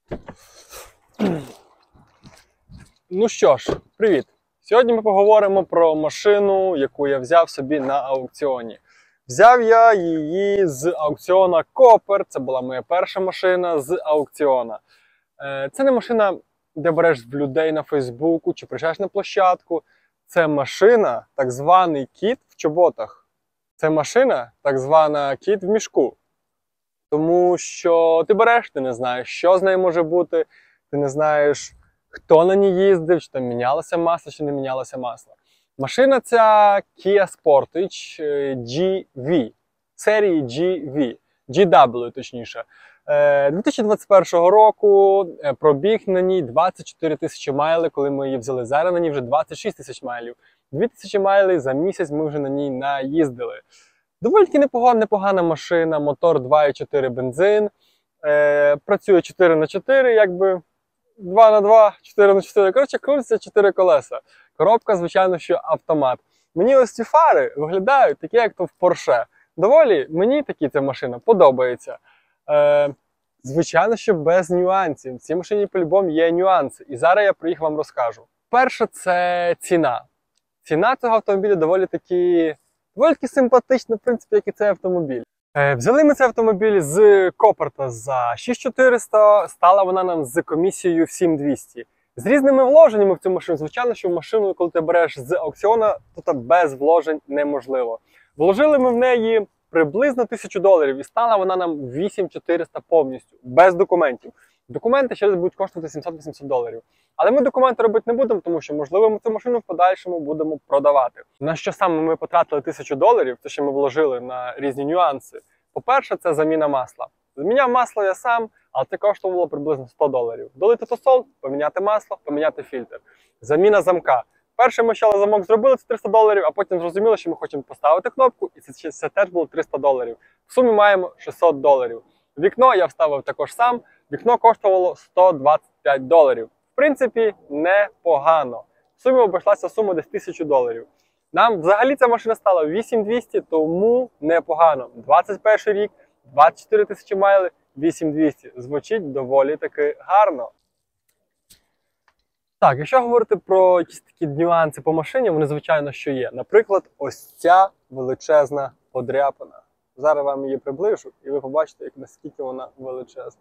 Ну що ж, привіт! Сьогодні ми поговоримо про машину, яку я взяв собі на аукціоні. Взяв я її з аукціона Копер, це була моя перша машина з аукціона. Це не машина, де береш в людей на Фейсбуку чи приїжджаєш на площадку. Це машина, так званий кіт в чоботах. Це машина, так звана кіт в мішку. Тому що ти береш, ти не знаєш, що з нею може бути, ти не знаєш, хто на ній їздив, чи там мінялося масло, чи не мінялося масло. Машина ця Kia Sportage GV, серії GV, GW точніше. 2021 року пробіг на ній 24 тисячі майлів, коли ми її взяли. Зараз на ній вже 26 тисяч майлів. 2000 майлів за місяць ми вже на ній наїздили. Доволі таки непогана машина, мотор 2,4 бензин, працює 4х4, якби 2х2, 4х4, коротше, крутиться 4 колеса. Коробка, звичайно, що автомат. Мені ось ці фари виглядають такі, як то в Porsche. Доволі мені такі ця машина подобається. Звичайно, що без нюансів. В цій машині по-любому є нюанси. І зараз я про їх вам розкажу. Перше, це ціна. Ціна цього автомобіля доволі таки симпатична, в принципі, як і цей автомобіль. Взяли ми цей автомобіль з Копарта за 6400, стала вона нам з комісією в 7200. З різними вложеннями в цю машину. Звичайно, що машину, коли ти береш з аукціону, то без вложень неможливо. Вложили ми в неї приблизно $1000 і стала вона нам 8400 повністю, без документів. Документи ще раз будуть коштувати $700-800. Але ми документи робити не будемо, тому що, можливо, ми цю машину в подальшому будемо продавати. На що саме ми потратили $1000, те, що ми вложили на різні нюанси. По-перше, це заміна масла. Заміняв масло я сам, але це коштувало приблизно $100. Долити тосол, поміняти масло, поміняти фільтр. Заміна замка. Перше ми ще замок зробили, це $300, а потім зрозуміли, що ми хочемо поставити кнопку, і це теж було $300. В сумі маємо $600. Вікно я вставив також сам. Вікно коштувало $125. В принципі, непогано. В сумі обійшлася сума десь $1000. Нам взагалі ця машина стала 8200, тому непогано. 21 рік, 24 тисячі майлів, 8200. Звучить доволі таки гарно. Так, якщо говорити про якісь такі нюанси по машині, вони звичайно що є. Наприклад, ось ця величезна подряпина. Зараз вам її приближу і ви побачите, наскільки вона величезна.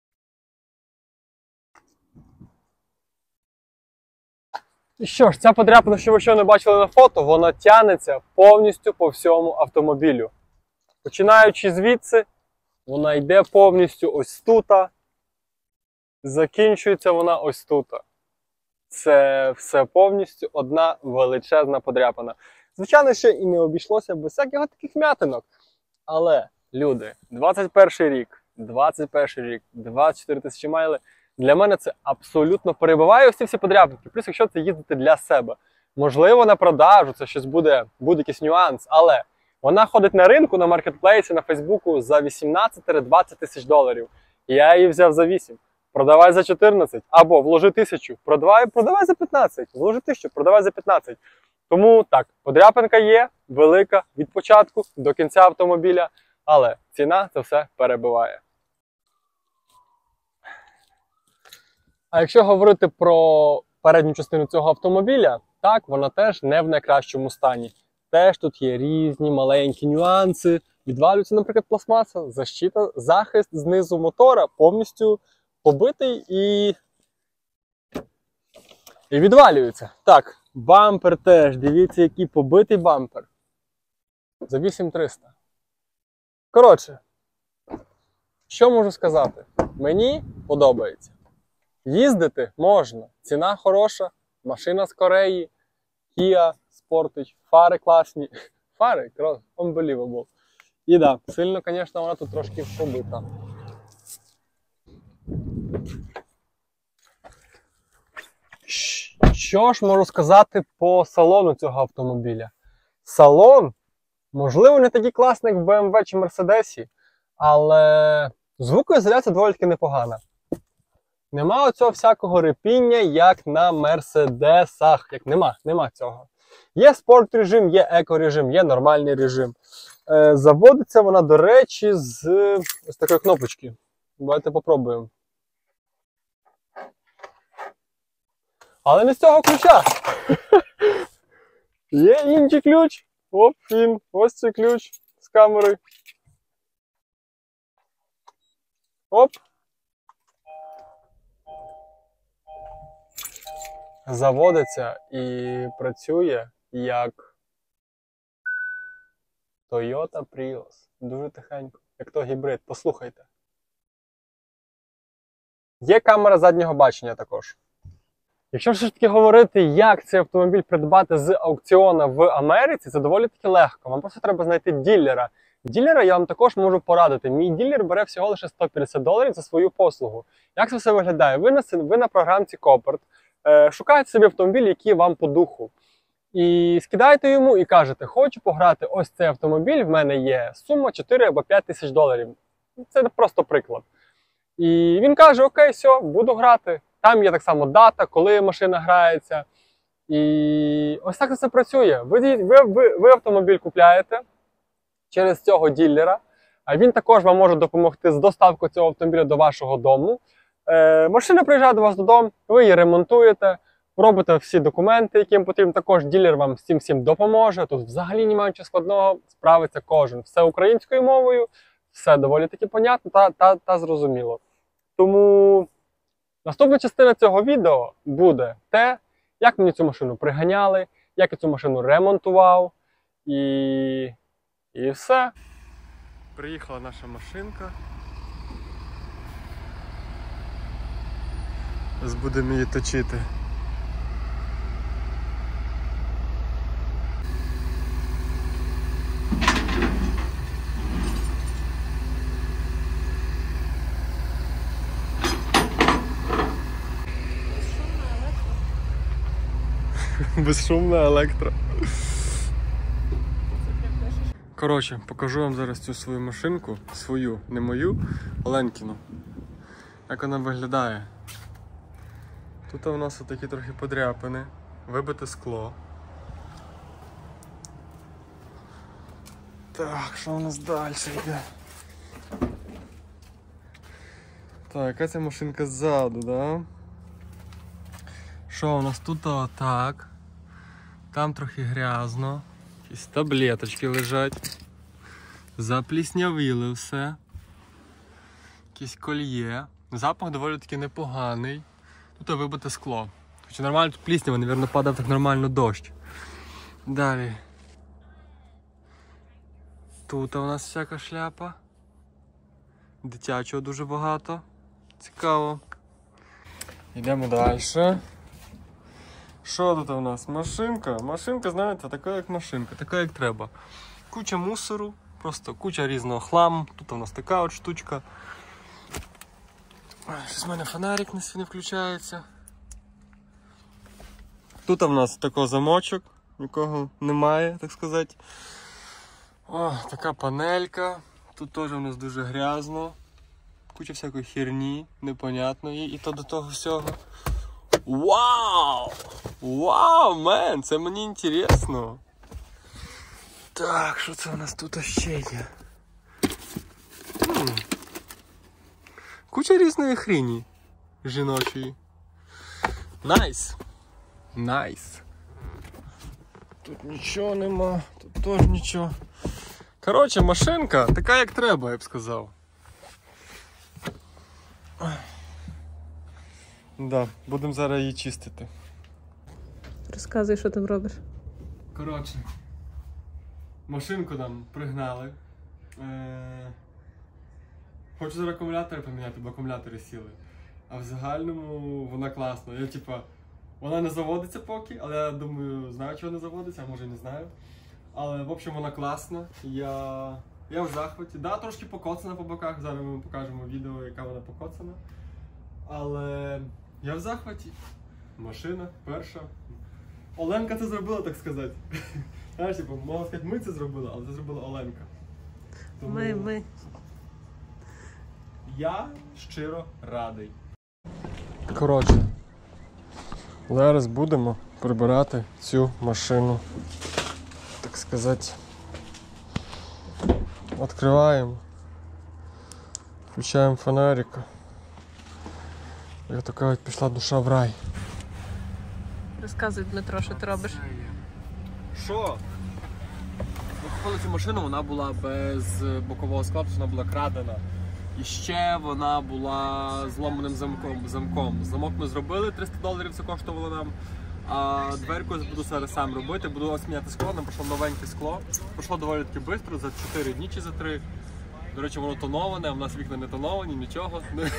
І що ж, ця подряпина, що ви щойно бачили на фото, вона тягнеться повністю по всьому автомобілю. Починаючи звідси, вона йде повністю ось тут, закінчується вона ось тут. Це все повністю одна величезна подряпина. Звичайно, що і не обійшлося без всяких таких м'ятинок. Але, люди, 21 рік, 24 тисячі майлів, для мене це абсолютно перебиває всі подряпинки. Плюс, якщо це їздити для себе. Можливо, на продажу, це щось буде якийсь нюанс, але вона ходить на ринку, на маркетплейсі, на Фейсбуку за 18-20 тисяч доларів. І я її взяв за 8. Продавай за 14, або вложи 1000, продавай за 15, вложи 1000, продавай за 15. Тому так, подряпинка є, велика, від початку до кінця автомобіля, але ціна це все перебиває. А якщо говорити про передню частину цього автомобіля, так, вона теж не в найкращому стані. Теж тут є різні маленькі нюанси. Відвалюється, наприклад, пластмаса, защита, захист знизу мотора повністю побитий і відвалюється. Так, бампер теж, дивіться, який побитий бампер. За 8300. Коротше, що можу сказати? Мені подобається. Їздити можна, ціна хороша, машина з Кореї, Kia Sportage, фари класні. Фари, unbelievable. І так, сильно, звісно, вона тут трошки побита. Що ж можу сказати по салону цього автомобіля? Салон, можливо, не такий класний, як в BMW чи Mercedes, але звукоізоляція доволі таки непогана. Нема оцього всякого репіння, як на Мерседесах. Нема цього. Є спорт режим, є еко режим, є нормальний режим. Заводиться вона, до речі, з ось такої кнопочки. Давайте попробуємо. Але не з цього ключа. Є інший ключ. Оп, він. Ось цей ключ з камери. Оп. Заводиться і працює як Toyota Prius. Дуже тихенько. Як то гібрид. Послухайте. Є камера заднього бачення також. Якщо все ж таки говорити, як цей автомобіль придбати з аукціона в Америці, це доволі таки легко. Вам просто треба знайти ділера. Ділера я вам також можу порадити. Мій ділер бере всього лише $150 за свою послугу. Як це все виглядає? Ви на програмці Copart шукаєте собі автомобіль, який вам по духу. І скидаєте йому і кажете, хочу пограти ось цей автомобіль, в мене є сума 4 або 5 тисяч доларів. Це просто приклад. І він каже, окей, все, буду грати. Там є так само дата, коли машина грається. І ось так це працює. Ви автомобіль купляєте через цього ділера, а він також вам може допомогти з доставкою цього автомобіля до вашого дому. Машина приїжджає до вас додому, ви її ремонтуєте, робите всі документи, які їм потрібно. Також ділер вам з цим всім допоможе. Тут взагалі немає нічого складного, справиться кожен. Все українською мовою, все доволі таки понятно та зрозуміло. Тому наступна частина цього відео буде те, як мені цю машину приганяли, як я цю машину ремонтував і все. Приїхала наша машинка. Зараз будемо її точити. Безшумна електро. Коротше, покажу вам зараз цю свою машинку. Свою, не мою, Оленкіну. Як вона виглядає. Тут у нас отакі трохи подряпини. Вибите скло. Так, що у нас далі йде? Так, яка ця машинка ззаду, да? Що у нас тут так? Там трохи грязно. Якісь таблеточки лежать. Запліснявили все. Якесь кольє. Запах доволі таки непоганий. Тут вибите скло. Хоча нормально тут пліснява, мабуть, падав так нормально дощ. Далі. Тут у нас всяка шляпа. Дитячого дуже багато. Цікаво. Йдемо далі. Що тут у нас? Машинка. Машинка, знаєте, така як машинка, така як треба. Куча мусору, просто куча різного хламу. Тут у нас така от штучка. Щось в мене фонарик не включається. Тут у нас такий замочок, нікого немає, так сказати. О, така панелька. Тут теж у нас дуже грязно. Куча всякої херні, непонятної, і то до того всього. Вау! Вау, мен! Це мені інтересно. Так, що це у нас тут ще є? Куча різної хрені жіночої. Найс! Найс! Тут нічого нема, тут теж нічого. Коротше, машинка така як треба, я б сказав. Да, будемо зараз її чистити. Розказуй, що там робиш. Коротше, машинку нам пригнали. Хочу зараз акумулятори поміняти, бо акумулятори сіли. А в загальному вона класна. Вона не заводиться поки, але я думаю, знаю, чого не заводиться, а може і не знаю. Але, в общем, вона класна. Я в захваті. Да, трошки покоцана по боках, зараз ми вам покажемо відео, яка вона покоцана. Але я в захваті. Машина перша. Оленка це зробила, так сказати. Знаєш, можна сказати, ми це зробили, але це зробила Оленка. Тому Ми. Я щиро радий. Коротше, зараз будемо прибирати цю машину. Так сказати. Відкриваємо. Включаємо фонарик. Як то кажуть, пішла душа в рай. Розказуй, Дмитро, що ти робиш. Що? Ми купили цю машину, вона була без бокового скла, вона була крадена. І ще вона була зломаним замком. Замок ми зробили, $300 це коштувало нам. А дверку я буду зараз сам робити, буду ось міняти скло, нам прийшло новеньке скло. Пройшло доволі таки швидко, за 4 дні чи за 3. До речі, воно тоноване, а в нас вікна не тоновані, нічого.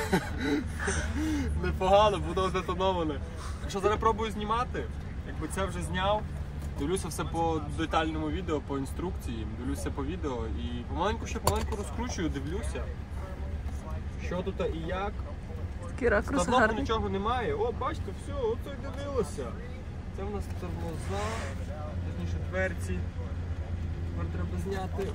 Непогано, воно затоноване. Якщо зараз пробую знімати, якби це вже зняв, дивлюся все по детальному відео, по інструкції, дивлюся по відео і помаленьку розкручую, дивлюся, що тут і як. Такий ракурс Складного гарний. нічого немає. О, бачите, все, оце й дивилося. Це в нас тормоза, точніше дверці. Тепер треба зняти.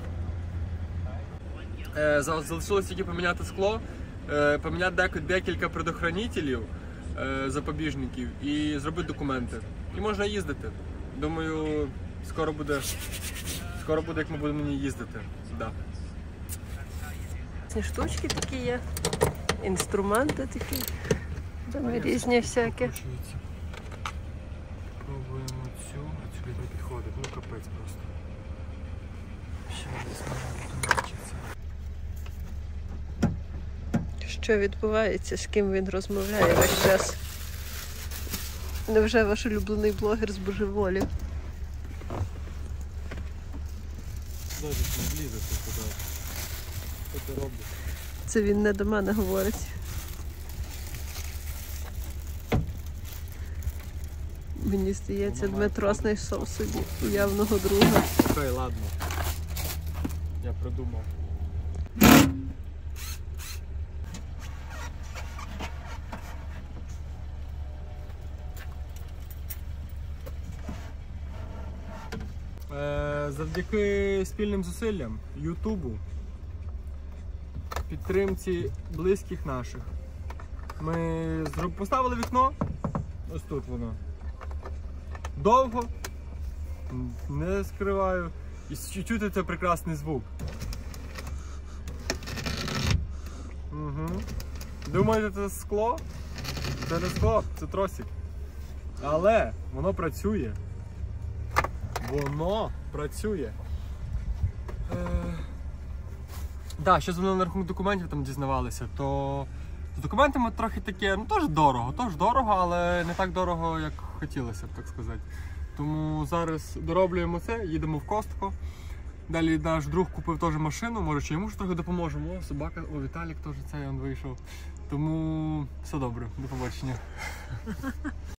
Залишилось тільки поміняти скло, поміняти декілька предохранителів, запобіжників і зробити документи. І можна їздити. Думаю, скоро буде як ми будемо їздити. Да. Ці штучки такі є, інструменти такі, там різні всякі. Пробуємо цю, а цю не підходить, ну капець просто. Ще десь навчиться. Що відбувається, з ким він розмовляє весь час? Невже ваш улюблений блогер збожеволів? Дайте не влізе туди. Що ти робиш? Це він не до мене говорить. Мені здається, Дмитро знайшов собі уявного друга. Окей, ладно. Я придумав. Завдяки спільним зусиллям Ютубу, підтримці близьких наших, ми поставили вікно, ось тут воно, довго, не скриваю, і чути це прекрасний звук. Угу. Думаєте, це скло? Це не скло, це тросик. Але воно працює. Воно працює. Так, що дзвонили на рахунок документів, там дізнавалися, то з документами трохи таке, ну теж дорого, але не так дорого, як хотілося б, так сказати. Тому зараз дороблюємо це, їдемо в Костко. Далі наш друг купив теж машину, може ще йому ж трохи допоможемо. О, собака, о, Віталік теж цей, він вийшов. Тому все добре, до побачення.